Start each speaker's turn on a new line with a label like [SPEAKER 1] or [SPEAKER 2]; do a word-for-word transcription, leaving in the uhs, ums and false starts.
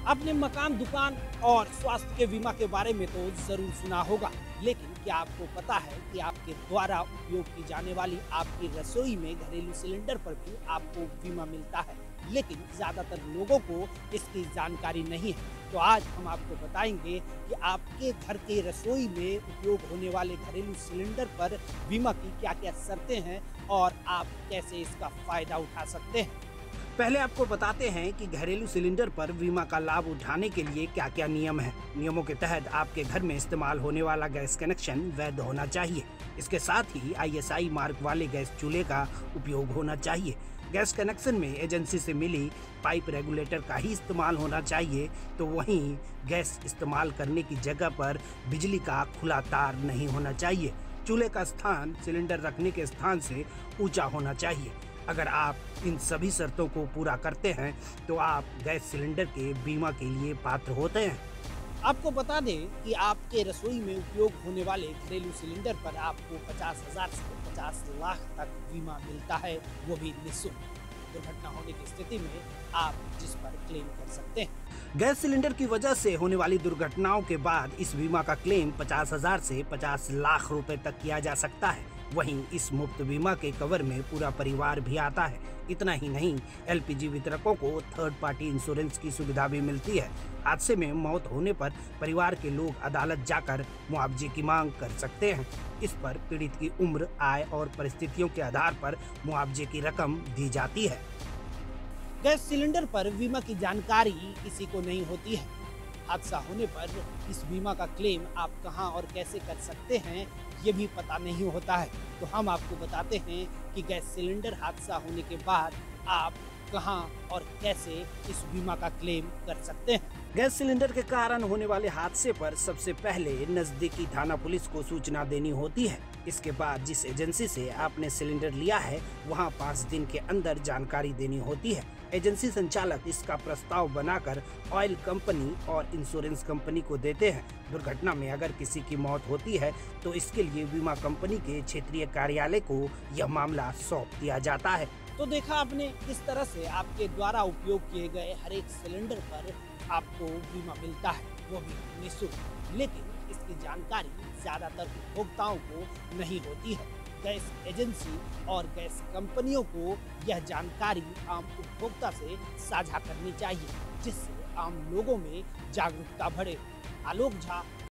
[SPEAKER 1] आपने मकान, दुकान और स्वास्थ्य के बीमा के बारे में तो जरूर सुना होगा, लेकिन क्या आपको पता है कि आपके द्वारा उपयोग की जाने वाली आपकी रसोई में घरेलू सिलेंडर पर भी आपको बीमा मिलता है, लेकिन ज्यादातर लोगों को इसकी जानकारी नहीं है। तो आज हम आपको बताएंगे कि आपके घर के रसोई में उपयोग होने वाले घरेलू सिलेंडर पर बीमा की क्या क्या शर्तें हैं और आप कैसे इसका फायदा उठा सकते हैं। पहले आपको बताते हैं कि घरेलू सिलेंडर पर बीमा का लाभ उठाने के लिए क्या क्या नियम हैं। नियमों के तहत आपके घर में इस्तेमाल होने वाला गैस कनेक्शन वैध होना चाहिए। इसके साथ ही आई एस आई मार्क वाले गैस चूल्हे का उपयोग होना चाहिए। गैस कनेक्शन में एजेंसी से मिली पाइप रेगुलेटर का ही इस्तेमाल होना चाहिए, तो वहीं गैस इस्तेमाल करने की जगह पर बिजली का खुला तार नहीं होना चाहिए। चूल्हे का स्थान सिलेंडर रखने के स्थान से ऊंचा होना चाहिए। अगर आप इन सभी शर्तों को पूरा करते हैं तो आप गैस सिलेंडर के बीमा के लिए पात्र होते हैं। आपको बता दें कि आपके रसोई में उपयोग होने वाले घरेलू सिलेंडर पर आपको पचास हजार से पचास लाख तक बीमा मिलता है, वो भी निःशुल्क। दुर्घटना होने की स्थिति में आप जिस पर क्लेम कर सकते हैं। गैस सिलेंडर की वजह से होने वाली दुर्घटनाओं के बाद इस बीमा का क्लेम पचास हजार से पचास लाख रुपए तक किया जा सकता है। वहीं इस मुफ्त बीमा के कवर में पूरा परिवार भी आता है। इतना ही नहीं, एल पी जी वितरकों को थर्ड पार्टी इंश्योरेंस की सुविधा भी मिलती है। हादसे में मौत होने पर परिवार के लोग अदालत जाकर मुआवजे की मांग कर सकते हैं। इस पर पीड़ित की उम्र, आय और परिस्थितियों के आधार पर मुआवजे की रकम दी जाती है। गैस सिलेंडर पर बीमा की जानकारी किसी को नहीं होती है। हादसा होने पर इस बीमा का क्लेम आप कहां और कैसे कर सकते हैं, ये भी पता नहीं होता है। तो हम आपको बताते हैं कि गैस सिलेंडर हादसा होने के बाद आप कहां और कैसे इस बीमा का क्लेम कर सकते हैं। गैस सिलेंडर के कारण होने वाले हादसे पर सबसे पहले नजदीकी थाना पुलिस को सूचना देनी होती है। इसके बाद जिस एजेंसी से आपने सिलेंडर लिया है वहां पाँच दिन के अंदर जानकारी देनी होती है। एजेंसी संचालक इसका प्रस्ताव बनाकर ऑयल कंपनी और इंश्योरेंस कंपनी को देते हैं। दुर्घटना में अगर किसी की मौत होती है तो इसके लिए बीमा कंपनी के क्षेत्रीय कार्यालय को यह मामला सौंप दिया जाता है। तो देखा आपने, किस तरह से आपके द्वारा उपयोग किए गए हर एक सिलेंडर पर आपको बीमा मिलता है, वो भी निःशुल्क। लेकिन इसकी जानकारी ज्यादातर उपभोक्ताओं को नहीं होती है। गैस एजेंसी और गैस कंपनियों को यह जानकारी आम उपभोक्ता से साझा करनी चाहिए, जिससे आम लोगों में जागरूकता बढ़े। आलोक झा,